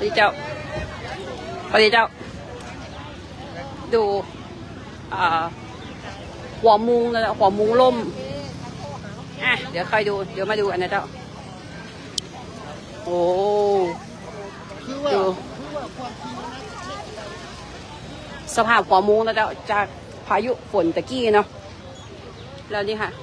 ดีเจ้าสวัสดีเจ้าดูหัวมุงนะหัวมุงล่มเดี๋ยวค่อยดูเดี๋ยวมาดูอันนั้นเจ้าโอ้ดูสภาพหัวมุงนะเจ้าจากพายุฝนตะกี้เนาะแล้วนี่ค่ะ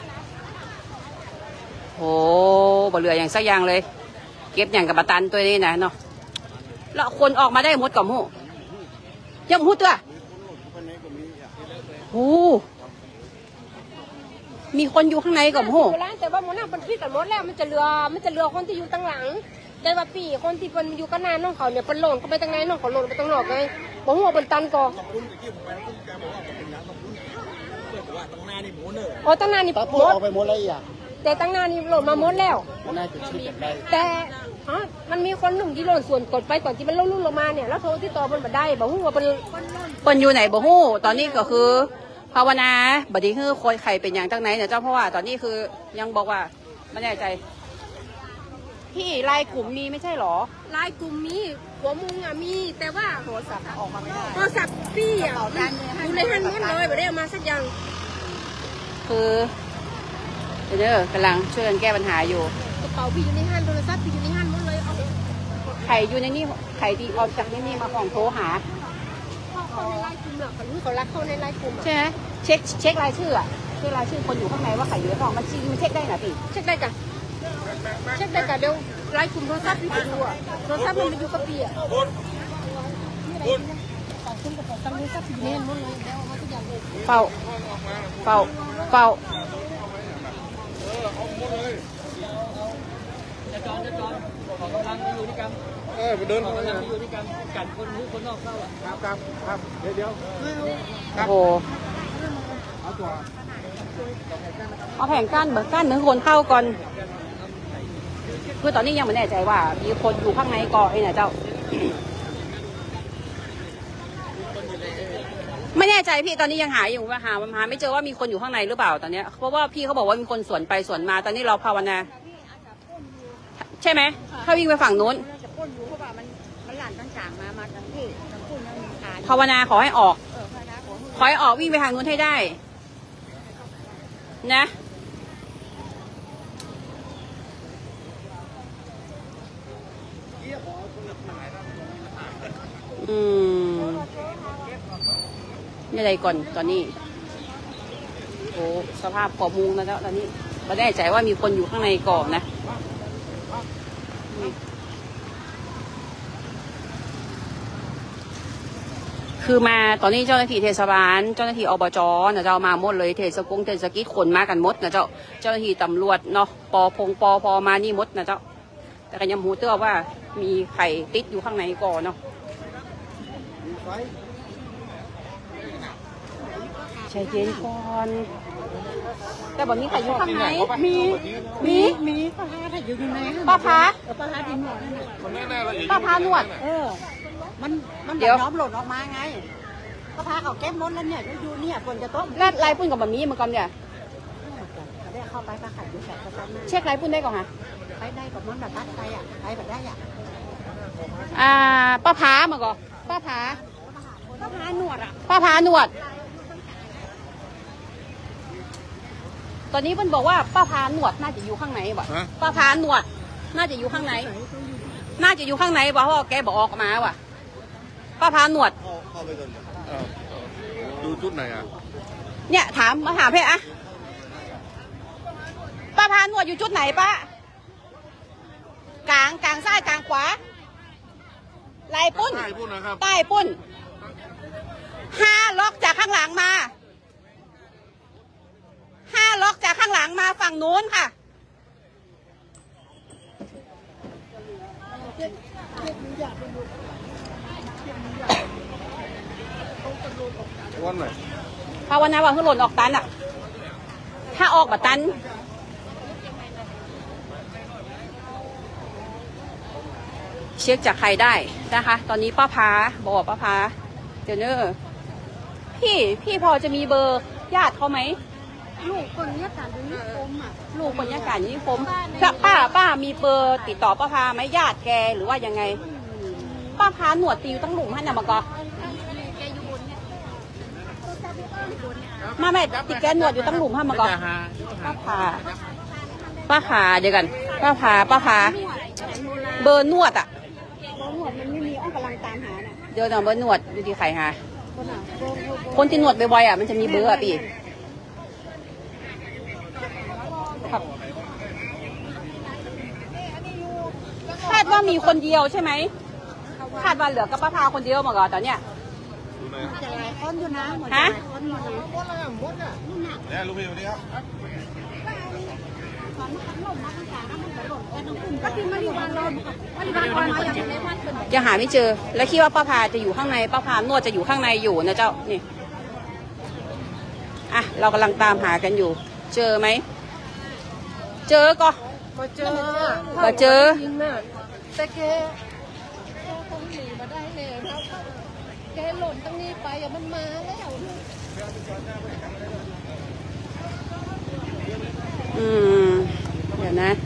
โอ้บ่เหลืออย่างสักอย่างเลยเก็บอย่างกับบัตันตัวนี้นะเนาะแล้วคนออกมาได้หมดกับหูยังหูตัวโอ้มีคนอยู่ข้างในกับหูแต่ว่ามันน่าเป็นพี่กับมดแล้วมันจะเรือคนที่อยู่ตั้งหลังแต่ว่าปีคนที่เป็นอยู่กันนานน้องเขาเนี่ยเป็นหล่นก็ไปตั้งไหนน้องเขาหล่นไปตั้งนอกไงบอกหัวเป็นตันก่อโอ้ตั้งนานนี่มดเอาไปหมดแล้วอีกแต่ตั้งนานนี่หล่นมาหมดแล้วน่าจะชิดกันได้แต่มันมีคนหนึ่งที่หล่นส่วนกดไปก่อนที่มันลุ่นลงมาเนี่ยแล้วโทรที่ต่อมันมาได้บอกหัวเป็นอยู่ไหนบอกหูตอนนี้ก็คือภาวนาบัดนี้คือคนไข่เป็นอย่างตั้งไหนเนี่ยเจ้าเพราะว่าตอนนี้คือยังบอกว่าไม่แน่ใจพี่ไลน์กลุ่มมีไม่ใช่หรอไลน์กลุ่มมีหัวมุงมีแต่ว่าโทรศัพท์ออกมาไม่ได้โทรศัพท์พี่อยู่ในหันหมดเลยไม่ได้เอามาสักอย่างคือเด้อกำลังช่วยกันแก้ปัญหาอยู่กระเป๋าพี่อยู่ในหันโทรศัพท์พี่อยู่ในหันหมดเลยเอาไข่อยู่ในนี่ไข่ดีออกจากนี่มาของโทรหาเขาในไลน์กลุ่มเขารักเขาในไลน์กลุ่มใช่ไหมเช็ครายชื่อเช็ครายชื่อคนอยู่ข้างในว่าไข่อยู่ในห้องมันเช็คได้นะพี่เช็คได้กันเดี๋ยวไลน์กลุ่มโทรศัพท์พี่ไปดูโทรศัพท์มันอยู่กับพี่เฝ้าไปเดินกำลังอยู่ด้วยกันคนนอกเข้าอ่ะครับเดี๋ยวโอ้เอาแผงกั้นเหมือนกั้นเหมือนคนเข้าก่อนคือตอนนี้ยังไม่แน่ใจว่ามีคนอยู่ข้างในก่อไอ้เนี่ยเจ้าไม่แน่ใจพี่ตอนนี้ยังหาอยู่ว่าหาไม่เจอว่ามีคนอยู่ข้างในหรือเปล่าตอนนี้เพราะว่าพี่เขาบอกว่ามีคนสวนไปสวนมาตอนนี้เราภาวนาใช่ไหมถ้าวิ่งไปฝั่งนู้นภาวนาขอให้ออกวิ่งไปทางนู้นให้ได้นะนี่อะไรก่อนตอนนี้โอ้สภาพก่อมุงแล้วตอนนี้ไม่แน่ใจว่ามีคนอยู่ข้างในก่อนะคือมาตอนนี้เจ้าหน้าที่เทศบาลเจ้าหน้าที่อบจนะเจ้ามาหมดเลยเทศกิจคนมากันหมดนะเจ้าหน้าที่ตำรวจเนาะปพมานี่หมดนะเจ้าแต่ก็ยังหูเตื้อว่ามีไข่ติดอยู่ข้างในก่อนเนาะใจเย็นก่อนแต่บอกมีไข่อยู่ข้างในมีป้าพาไข่อยู่ในป้าพาดินหนวดป้าพานวดมันเดี๋ยวย้อมหล่นออกมาไงก็พาเขาแก้มมดแล้วเนี่ยดูเนี่ยฝนจะตกแล้วลายปุ้นกับแบบนี้มันก็เนี่ยได้เข้าไปป้าไข่ดูแสบกระชันเช็คลายปุ้นได้ก่อนค่ะไปได้กับมันแบบไปแบบได้ป้าพามาก่อนป้าพาหนวดป้าพาหนวดตอนนี้มันบอกว่าป้าพาหนวดน่าจะอยู่ข้างในบ่ป้าพาหนวดน่าจะอยู่ข้างในบ่เพราะแกบอกออกมาว่ะป้าพาหนวดเข้าไปก่อนดูจุดไหนอ่ะเนี่ยถามเพ่อะป้าพาหนวดอยู่จุดไหนป้ากลางซ้ายกลางขวาลายปุ้นใต้ปุ้น5 ล็อกจากข้างหลังมา5 ล็อกจากข้างหลังมาฝั่งนู้นค่ะวันไหนภาวนาว่าคือหล่นออกตันอ่ะถ้าออกแบบตันเช็คจากใครได้นะคะตอนนี้ป้าพาบอกป้าพาเดี๋ยวเนอพี่พอจะมีเบอร์ญาติเขาไหมลูกคนนี้การยูนิฟอร์มอ่ะลูกคนนี้การยูนิฟอร์มป้ามีเบอร์ติดต่อป้าพาไหมญาติแกหรือว่ายังไงป้าพาหนวดตีอยู่ตั้งหลุมให้นะมากอมาแม่ติแกหนวดอยู่ตั้งหลุมให้มากอป้าพาเดี๋ยวกันป้าพาเบอร์นวดอ่ะหนวดมันไม่มีอ้อกำลังตามหาน่ะเดี๋ยวเบอร์นวดดูที่ใครหาคนที่หนวดบ่อยๆอ่ะมันจะมีเบอร์อ่ะพี่ครับคาดว่ามีคนเดียวใช่ไหมคาดว่าเหลือกับป้าพาคนเดียวมาก่อนตอนเนี้ยจะหลายคนอยู่นะฮะเนี่ยลุงพี่สวัสดีครับจะหาไม่เจอแล้วคิดว่าป้าพาจะอยู่ข้างในป้าพานวดจะอยู่ข้างในอยู่นะเจ้านี่อ่ะเรากำลังตามหากันอยู่เจอไหมเจอก็มาเจอแต่แกคงหนีมาได้แล้วแกหล่นตรงนี้ไปมันมาแล้วเดี๋ยวนะ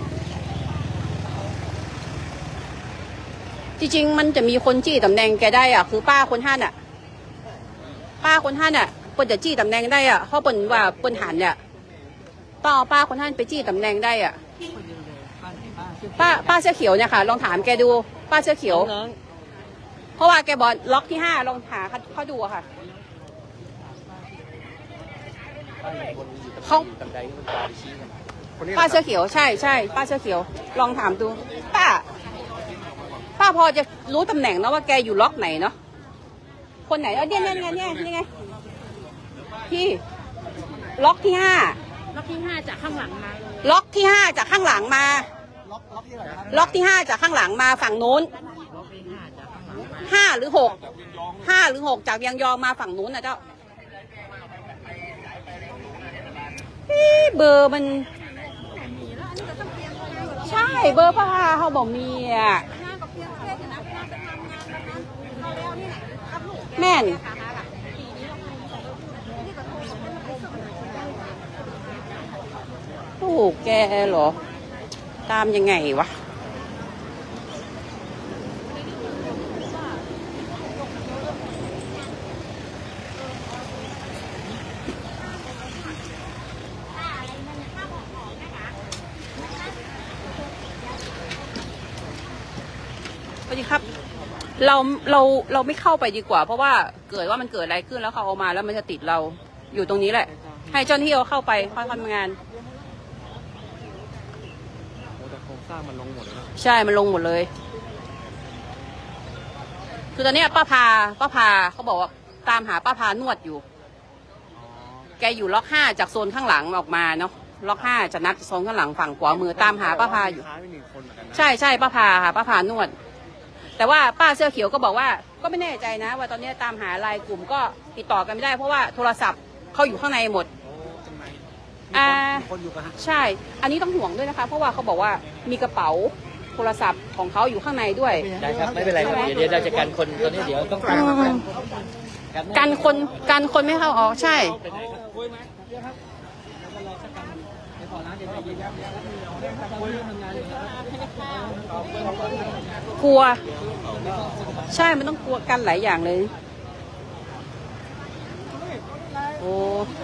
จริงๆมันจะมีคนจี้ตำแหน่งแกได้อ่ะคือป้าคนท่านอ่ะเปิ้นจะจี้ตำแหน่งได้อ่ะเพราะเปิ้นว่าเปิ้นหันเนี่ยป้าคนท่านไปจี้ตำแหน่งได้อ่ะป้าเสื้อเขียวเนี่ยค่ะลองถามแกดูป้าเสื้อเขียวเพราะว่าแกบอกล็อกที่5ลองหาเขาดูค่ะเขาป้าเสื้อเขียวใช่ป้าเสื้อเขียวลองถามดูป้าพอจะรู้ตำแหน่งนะว่าแกอยู่ล็อกไหนเนาะคนไหนเนี่ยนี่ไงพี่ล็อกที่5จากข้างหลังมาล็อกที่5จากข้างหลังมาล็อกที่5จากข้างหลังมาฝั่งนู้น5 หรือ 6จากยังยองมาฝั่งนู้นนะเจ้าเบอร์มันใช่เบอร์ป้าเขาบอกมีอ่ะแม่นโอ้แกเหรอตามยังไงวะสวัสดีครับเราไม่เข้าไปดีกว่าเพราะว่าเกิดว่ามันเกิดอะไรขึ้นแล้วเขาเอามาแล้วมันจะติดเราอยู่ตรงนี้แหละให้เจ้าหน้าที่เขาเข้าไปค่อยทำงานแต่โครงสร้างมันลงหมดเลยนะใช่มันลงหมดเลยคือตอนนี้ป้าพาเขาบอกว่าตามหาป้าพานวดอยู่แกอยู่ล็อก5จากโซนข้างหลังออกมาเนาะล็อก5จะนัดโซนข้างหลังฝั่งขวามือตามหาป้าพาอยู่ใช่ป้าพาค่ะป้าพานวดแต่ว่าป้าเสื้อเขียวก็บอกว่าก็ไม่แน่ใจนะว่าตอนนี้ตามหาไลน์กลุ่มก็ติดต่อกันไม่ได้เพราะว่าโทรศัพท์เขาอยู่ข้างในหมดใช่อันนี้ต้องห่วงด้วยนะคะเพราะว่าเขาบอกว่ามีกระเป๋าโทรศัพท์ของเขาอยู่ข้างในด้วยได้ครับไม่เป็นไรเดี๋ยวเราจะกันคนตอนนี้เดี๋ยวต้องกันคนไม่เข้าออกใช่กลัวใช่มันต้องกลัวกันหลายอย่างเลยโอ้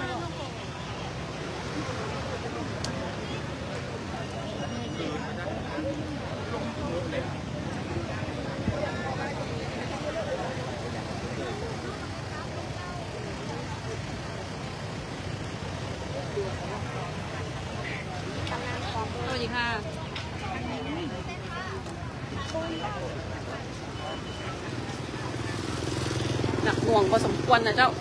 สวัสดีค่ะหนักหน่วงพอสมควรนะเจ้า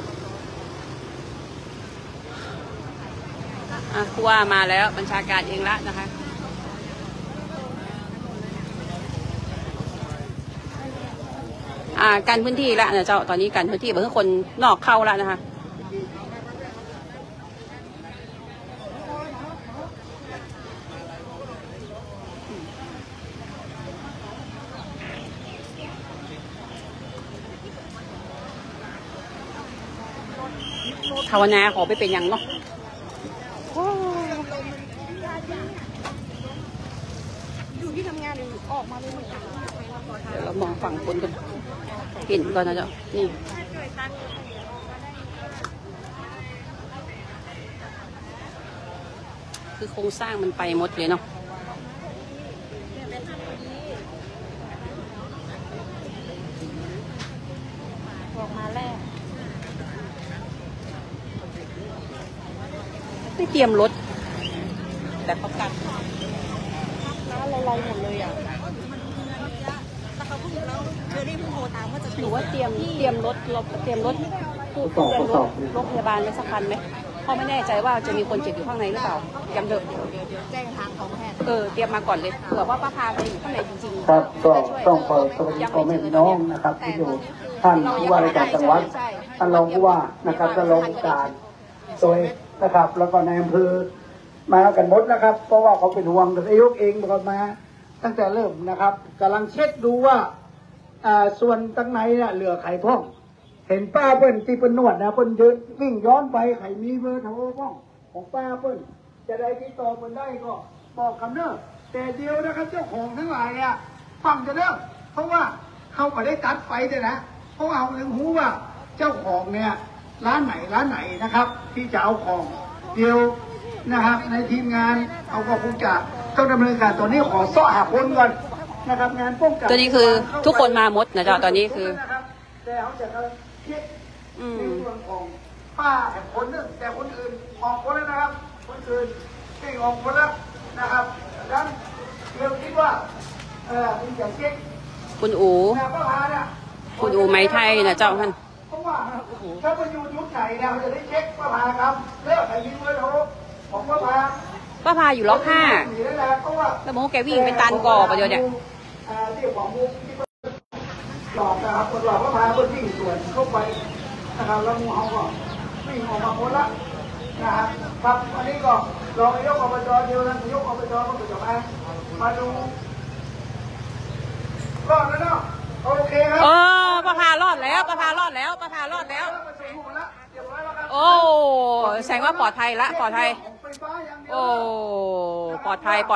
ผู้ว่ามาแล้วบัญชาการเองละนะคะกันพื้นที่ละนะเจ้าตอนนี้กันพื้นที่เพื่อคนนอกเข้าแล้วนะคะภาวนาขอไปเป็นยังเนาะอยู่ที่ทำงานหรือออกมาเลยเดี๋ยวเรามองฝั่งคนกันเห็นก่อนนะเจ้านี่คือโครงสร้างมันไปหมดเลยเนาะออกมาแล้วไม่เตรียมรถแต่เขากันน้าอะไรหมดเลยอ่ะหรือว่าเตรียมรถเราเตรียมรถผู้เดินรถโรงพยาบาลไว้สักคันไหมเพราะไม่แน่ใจว่าจะมีคนเจ็บอยู่ข้างในหรือเปล่าเตรียมเถอะแจ้งทางของแพทย์เตรียมมาก่อนเลยเผื่อว่าป้าพาไปอยู่ข้างในจริงๆครับก็ต้องขอสวัสดีพ่อแม่พี่น้องนะครับที่อยู่ท่านผู้ว่าราชการจังหวัดท่านรองผู้ว่านะครับท่านรองผู้การโดยนะครับแล้วก็ในอำเภอมากันหมดนะครับเพราะว่าเขาเป็นห่วงนายกเองก็มาตั้งแต่เริ่มนะครับกำลังเช็คดูว่าส่วนตั้งไหนเนี่ยเหลือไข่พ่องเห็นป้าเปิ้ลที่เป็นนวดนะเปิ้ลเดินวิ่งย้อนไปไข่มีเบอร์โทรพ่องของป้าเปิ้ลจะได้ติดต่อเปิ้ลได้ก็บอกคำเนอะแต่เดียวนะครับเจ้าของทั้งหลายเนี่ยฟังจะเนอะเพราะว่าเขาไม่ได้ตัดไฟเลยนะเพราะว่าเขาเลยรู้ว่าเจ้าของเนี่ยร้านไหนนะครับที่จะเอาของเดียวนะครับในทีมงานเอาก็คงจะต้องดำเนินการตัวนี้ขอซ้อหาคนก่อนนะครับงานป้องกันตัวนี้คือทุกคนมาหมดนะจ๊ะตอนนี้คือแต่เขาจะเช็คในส่วนของป้าแต่คนนึงแต่คนอื่นออกคนแล้วนะครับคนอื่นไม่ออกคนแล้วนะครับดังนั้นเราคิดว่าคุณจะเช็คคุณอูไม้ไทยนะเจ้าท่านเพราะว่าถ้าไปอยู่ยุคไหนเนี่ยเราจะได้เช็คป้าพาครับเลิกไอ้ยิงเลยโถของป้าพาอยู่ล็อก5แล้วโมแกวิ่งเป็นตันก่อประเดี๋ยวเนี่ยเรียกของมุกที่หลอกนะครับคนหลอกป้าพาเพื่อวิ่งสวนเข้าไปนะครับแล้วงูเขาก็วิ่งออกมาพ้นละนะครับครับอันนี้ก็รองนายกอบจเดียวนะนายกอบจก็จะมาดูรอดแล้วเนาะโอเคครับป้าพารอดแล้วโอ้แสดงว่าปลอดภัยละปลอดภัยโอ้ปลอดภัย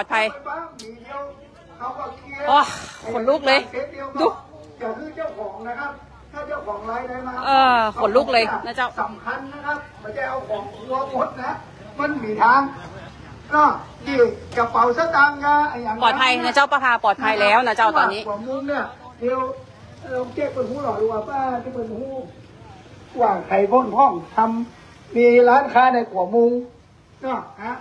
โอ้ขนลุกเลยดูก็คือเจ้าของนะครับถ้าเจ้าของไลน์ได้มาขนลุกเลยนะเจ้าสำคัญนะครับไม่ใช่เอาของหัวหมดนะมันมีทางก็ที่กระเป๋าสตางค์อย่างปลอดภัยนะเจ้าป้าพาปลอดภัยแล้วนะเจ้าตอนนี้หัวมุ้งเนี่ยเดี๋ยวเราเจ๊เป็นหูหล่อดูว่าป้าที่เป็นหูว่างไข่พ่นห้องทำมีร้านค้าในหัวมุ้งก็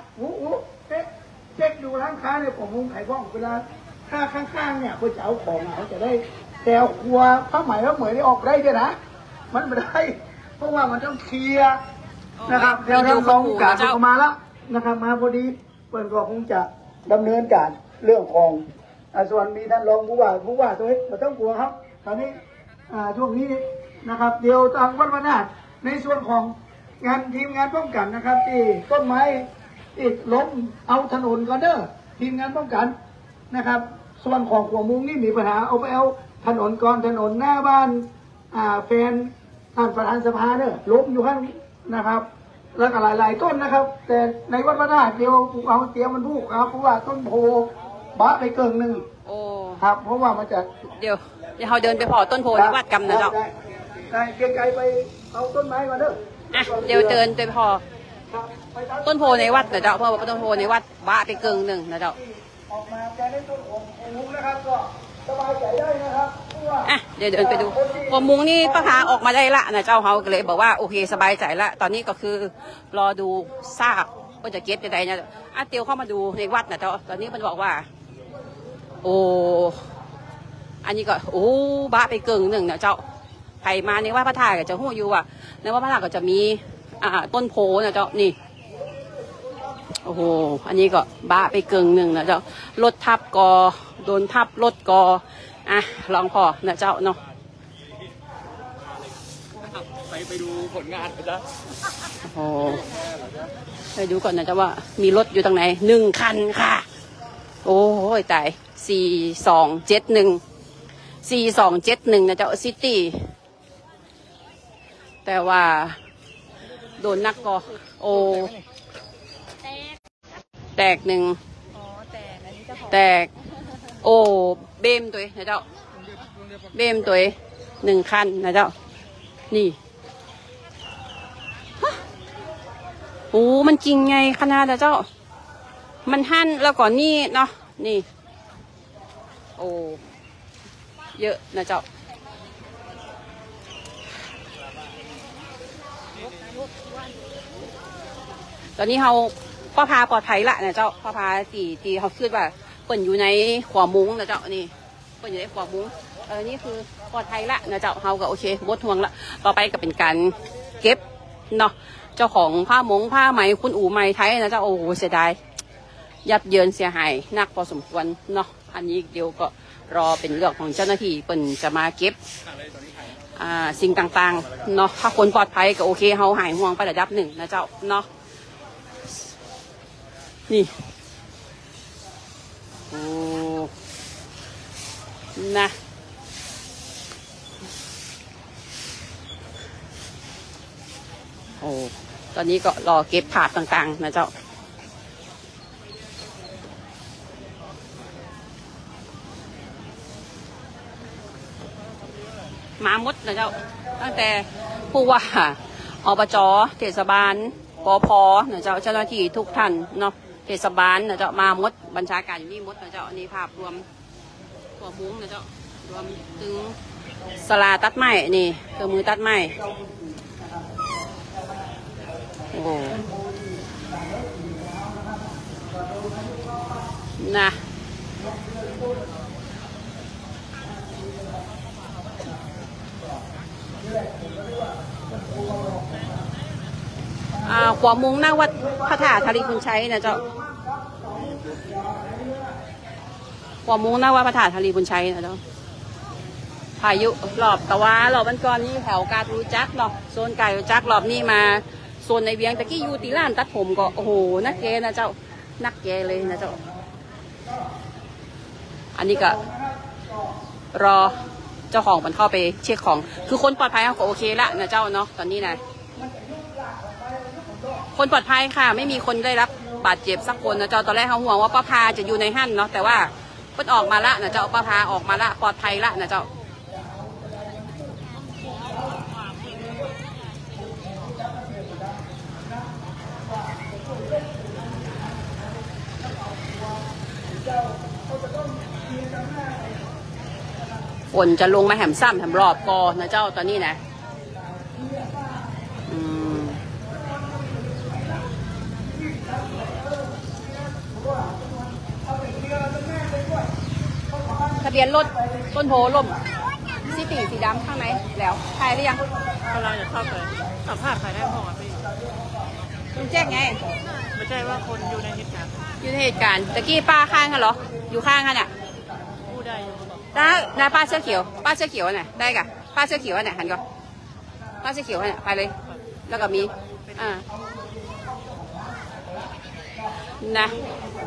เจ๊ดูร้านค้าในหัวมุ้งไข่พ่องเวลาถ้าข้างๆเนี่ยเขาจะเอาของเขาจะได้แต่ครัวผ้าไหมผ้าเหมยนี่ออกได้ด้วยนะมันไม่ได้เพราะว่ามันต้องเคลียร์นะครับเดี๋ยวทางกองการก็มาแล้วนะครับมาพอดีเปิดก็คงจะดำเนินการเรื่องของส่วนมีท่านรองผู้ว่าตัวนี้ไม่ต้องกลัวครับตอนนี้ช่วงนี้นะครับเดี๋ยวทางวัดพระนาถในส่วนของทีมงานป้องกันนะครับที่ต้นไม้ที่ล้มเอาถนนก่อนเด้อทีมงานป้องกันนะครับส่วนของหัวมุงนี่มีปัญหาเอาไปเอาถนนก่อนถนนหน้าบ้านแฟนท่านประธานสภาเนี่ยล้มอยู่ข้างนะครับแล้วก็หลายต้นนะครับแต่ในวัดพระธาตุเดียวเอาเตรียมมันพูกครับเพราะว่าต้นโพบะไปเกินหนึ่งครับเพราะว่ามันจะเดี๋ยวเขาเดินไปพอต้นโพในวัดกำนะเจ้าได้เกียงไกลไปเอาต้นไม้มาเด้อเดี๋ยวเดินไปพอต้นโพในวัดนะเจ้าเพราะว่าต้นโพในวัดบะไปเกินหนึ่งนะเจ้าออกมาแกได้ต้นของมุ้งนะครับก็สบายใจได้นะครับเดี๋ยวเดินไปดูหัวมุ้งนี่ป้าพาออกมาได้ละนะเจ้าเขาก็เลยบอกว่าโอเคสบายใจละตอนนี้ก็คือรอดูซากว่าจะเก็บยังไงนะเตียวเข้ามาดูในวัดนะเจ้าตอนนี้มันบอกว่าโอ้อันนี้ก็โอ้บ้าไปเกินหนึ่งนะเจ้าใครมาในวัดพระธาตุก็จะหู้อยู่อ่ะในวัดพระธาตุก็จะมีต้นโพนะเจ้านี่โอ้โหอันนี้ก็บ้าไปเกินหนึ่งนะเจ้ารถทับกอโดนทับรถกอลองพอนะเจ้าเนาะไปดูผลงานนะจ๊ะโอ้ไปดูก่อนนะเจ้าว่ามีรถอยู่ตรงไหน1 คันค่ะโอ้ยตาย4271นะเจ้าซิตี้แต่ว่าโดนนักก็โอ้แตก1แตกโอ้เบมตัวนะเจ้าเบมตัว 1 คันนะเจ้านี่โอ้มันจริงไงขนาดนะเจ้ามันหั่นแล้วก่อนนี่เนาะนี่โอ้เยอะนะเจ้าตอนนี้เราป้าพาปลอดภัยละนะเจ้าป้าพาตีเขาคิดว่าเปิ่นอยู่ในขวามุ้งนะเจ้านี่เปิ่นอยู่ในขวามุ้งนี่คือปลอดภัยละนะเจ้าเขาก็โอเคบดห่วงละต่อไปก็เป็นการเก็บเนาะเจ้าของผ้าไหมคุณอู่ไหมไทยนะเจ้าโอ้โหเสียดายยับเยินเสียหายหนักพอสมควรเนาะอันนี้เดี๋ยวก็รอเป็นเรื่องของเจ้าหน้าที่เปิ่นจะมาเก็บสิ่งต่างๆเนาะถ้าคนปลอดภัยก็โอเคเขาหายห่วงไประดับหนึ่งนะเจ้าเนาะนี่โอ้นะโอ้ตอนนี้ก็รอเก็บถาดต่างๆนะเจ้ามาหมดนะเจ้าตั้งแต่ผู้ว่าอบจ.เทศบาลปภ.นะเจ้าเจ้าหน้าที่ทุกท่านเนาะเทศบาลนะเจ้ามาหมดบัญชาการอยู่นี่หมดนะเจ้าอันนี้ภาพรวมตัวมุ้งนะเจ้ารวมถึงสลาตัดไม้นี่เครื่องมือตัดไม้โอ้นะขวามุ้งหน้าวัดพระธาตุธารีคุณชัยนะเจ้าขวามุ้งหน้าวัดพระธาตุธารีคุณชัยนะเจ้าพายุรอบตะวันรอบวันก่อนนี่แถวกาดรู้จักเนาะโซนไก่รู้จักรอบนี้มาโซนในเวียงตะกี้อยู่ตีล้านตัดผมก็โอ้โหนักเกนะเจ้านักเกเลยนะเจ้าอันนี้ก็รอเจ้าของมันเข้าไปเช็คของคือคนปลอดภัยเขาก็โอเคละนะเจ้าเนาะตอนนี้นะคนปลอดภัยค่ะไม่มีคนได้รับบาดเจ็บสักคนนะเจ้าตอนแรกเขาห่วงว่าป้าพาจะอยู่ในหั่นเนาะแต่ว่าเพิ่นออกมาละนะเจ้าป้าพาออกมาละปลอดภัยละนะเจ้าฝนจะลงมาแหมซ้ำแหมรอบกอนะเจ้าตอนนี้นะทะเบียนรถต้นโพล่มสีตีสีดำข้างไหนแล้วถ่ายหรือยังกำลังจะเข้าไปสัมภาษณ์ใครได้พอพี่คุณแจ้งไงไม่ใช่ว่าคนอยู่ในเหตุการณ์อยู่ในเหตุการณ์ตะกี้ป้าข้างกันเหรออยู่ข้างกันอ่ะพูดได้ได้ป้าเสื้อเขียวป้าเสื้อเขียวน่ะได้กะป้าเสื้อเขียวน่ะหันก่อนป้าเสื้อเขียวน่ะไปเลยแล้วก็มีนะ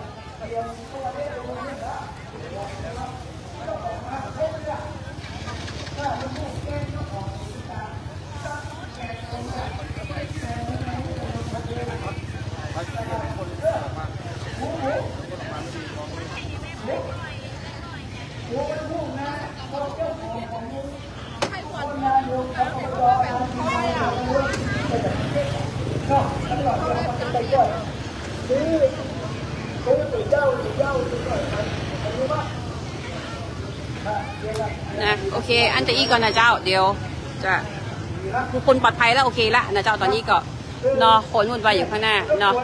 นะโอเคอันจะอีก่อนนะเจ้าเดี๋ยวจะผู้คนปลอดภัยแล้วโอเคละนะเจ้าตอนนี้ก็นอขนวุ่นวายอยู่ข้างหน้าเนาะ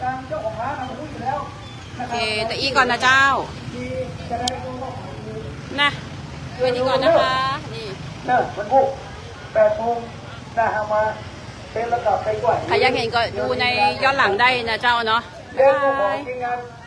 โอเคแต่อีก่อนนะเจ้านะไปนี่ก่อนนะคะนี่มันพุก8 โมงมาเป็นระดับไปกว่าใครอยากเห็นก็ดูในย้อนหลังได้นะเจ้าเนาะบ๊ายบาย